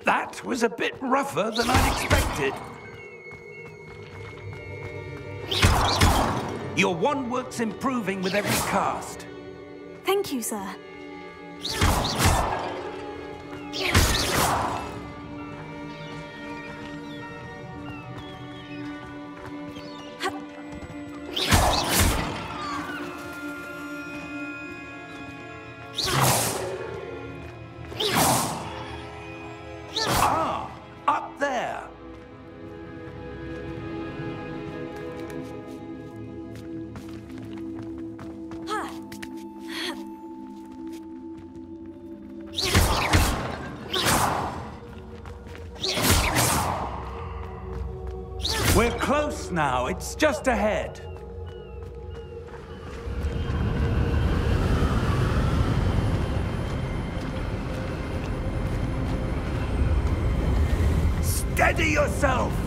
That was a bit rougher than I'd expected. Your wand works improving with every cast. Thank you, sir. Ah, up there. We're close now. It's just ahead. Steady yourself!